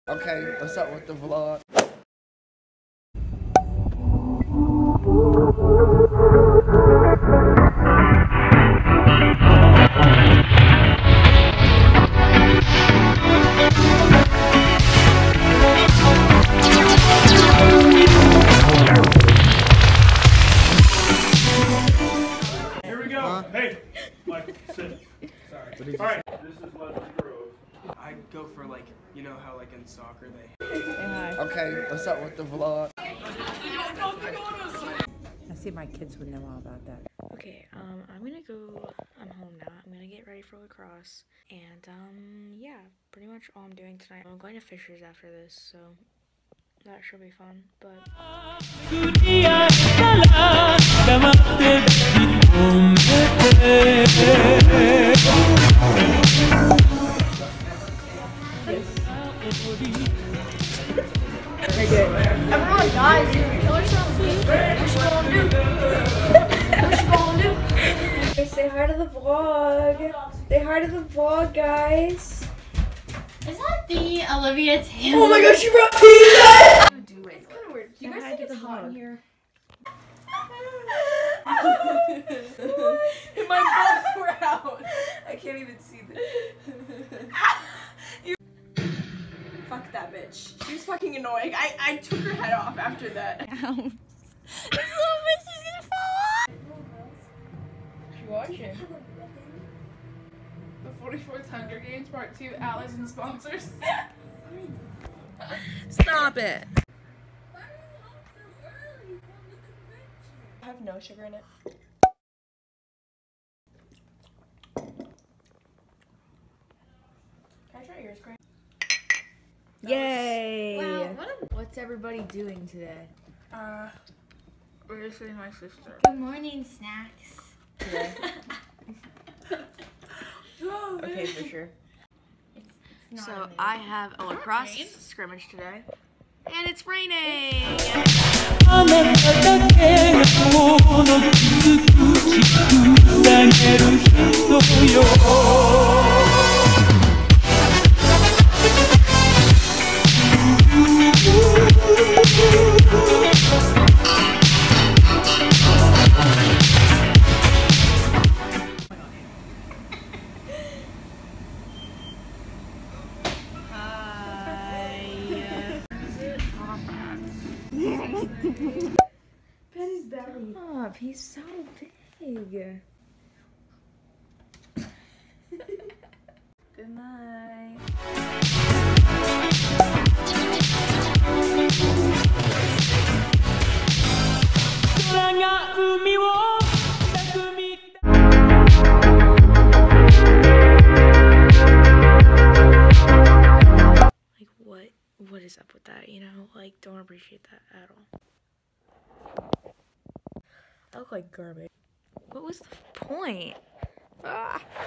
Okay, what's up with the vlog? Here we go. Hey, Mike, sit. Sorry. All right. This is Leslie Grove. I go for like, you know how like in soccer they. Okay, what's up with the vlog? I see my kids would know all about that. Okay, I'm gonna go, I'm home now. I'm gonna get ready for lacrosse. And, yeah, pretty much all I'm doing tonight. I'm going to Fisher's after this, so that should be fun, but... Everyone dies, dude. Kill yourself, dude. What you gonna do? What you gonna do? Hey, say hi to the vlog. Say hi to the vlog, guys. Is that the Olivia Taylor? Oh my gosh, you brought pizza! Do it. It's kind of weird. Do you guys think it's hot in here? My balls were out. I can't even see this. Fuck that bitch. She was fucking annoying. I took her head off after that. This little bitch is gonna fall off. She watching. The 44th Hunger Games Part 2 allies and sponsors. Stop it. I have no sugar in it. Can I try yours, Craig? Yay! Wow, what's everybody doing today? We're just seeing my sister. Good morning, snacks. Okay, for sure. So, I have a lacrosse scrimmage today. And it's raining! Penny's belly. Stop, he's so big. Good night. Like, what is up with that, you know? Like, don't appreciate that at all. I look like garbage. What was the point? Ah.